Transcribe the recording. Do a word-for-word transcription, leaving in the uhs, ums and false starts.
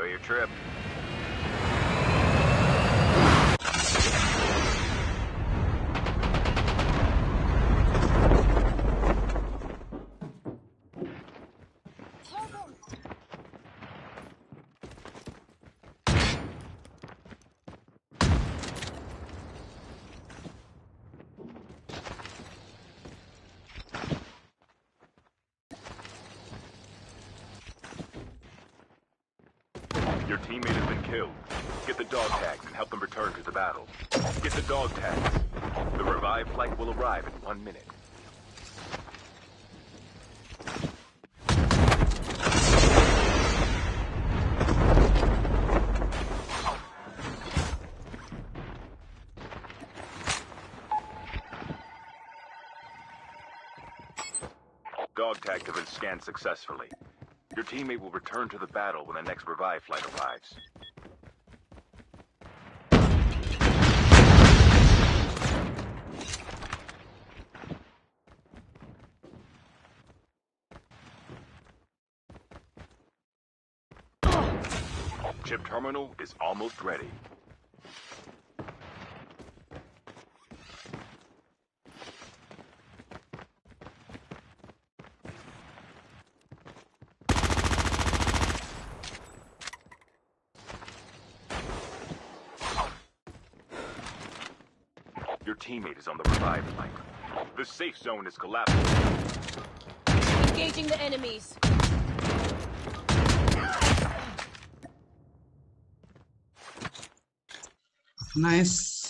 Enjoy your trip. Your teammate has been killed. Get the dog tags and help them return to the battle. Get the dog tags. The revived flight will arrive in one minute. Dog tags have been scanned successfully. Your teammate will return to the battle when the next revive flight arrives. Chip terminal is almost ready. Your teammate is on the revive flight. The safe zone is collapsing. Engaging the enemies. Nice.